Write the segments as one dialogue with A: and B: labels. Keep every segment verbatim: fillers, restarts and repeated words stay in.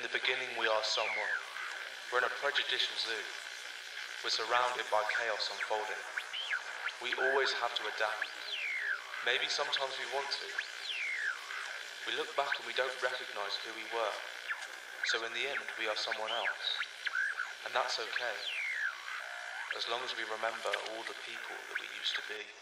A: In the beginning we are someone. We're in a prejudicial zoo. We're surrounded by chaos unfolding. We always have to adapt. Maybe sometimes we want to. We look back and we don't recognise who we were. So in the end we are someone else. And that's okay. As long as we remember all the people that we used to be.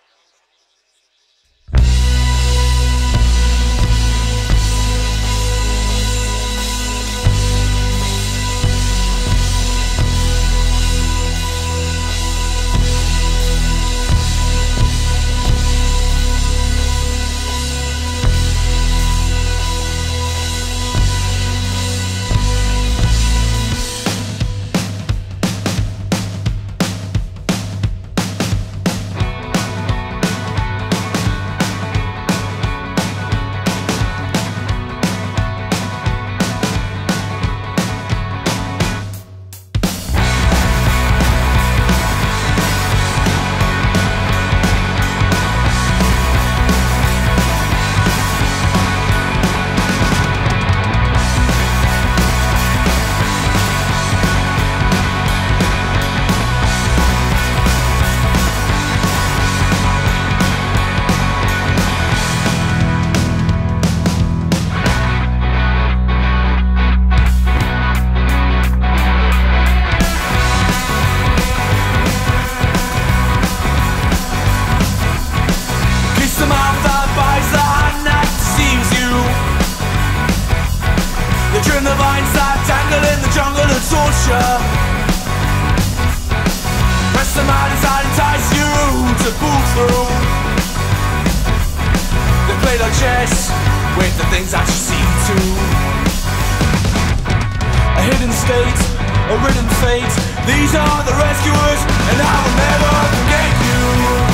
A: Trim the vines that tangle in the jungle of torture. Press them out inside, entice you to pull through. They play like chess with the things that you see too. A hidden state, a written fate. These are the rescuers, and I will never forget you.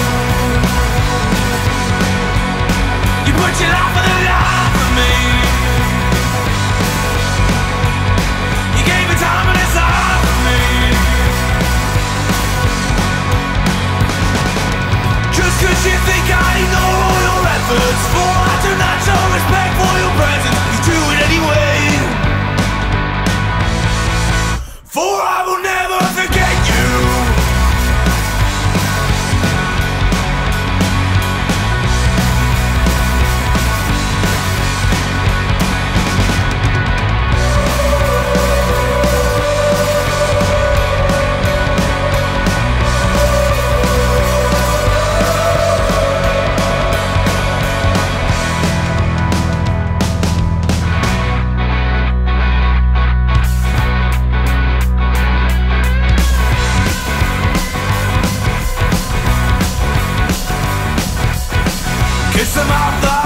A: You put your life for the life of me. Time and it's all for me. Just cause you think I ignore all your efforts, for I do not show respect for your presence, you do it anyway. For I will never forget you. Kiss them off the